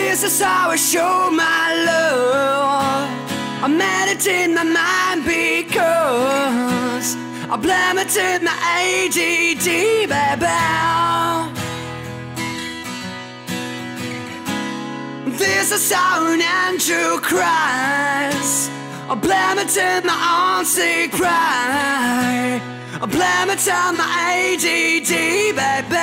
This is how I show my love. I meditate my mind because I blame it to my ADD, baby. This is how an angel cries. I blame it to my on-sick pride. I blame it on my ADD, baby.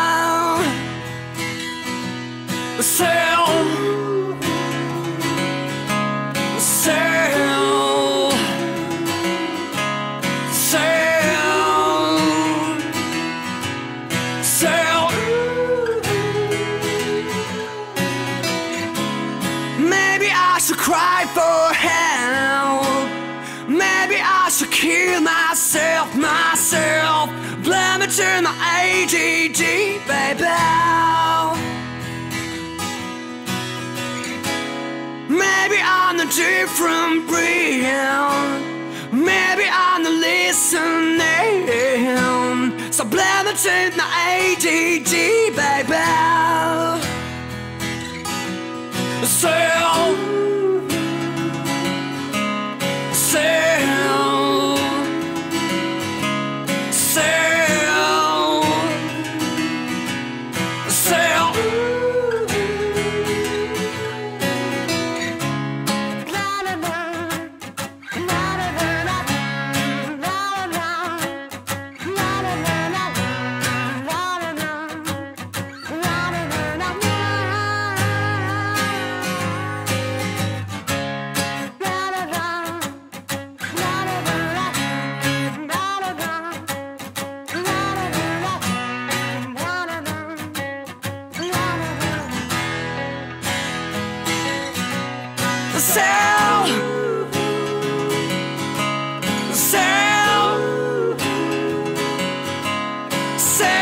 Maybe I should cry for help. Maybe I should kill myself. Blame it to my ADD, baby. Maybe I'm a different breed. Maybe I'm the listening. So blame it to my ADD, baby. Sell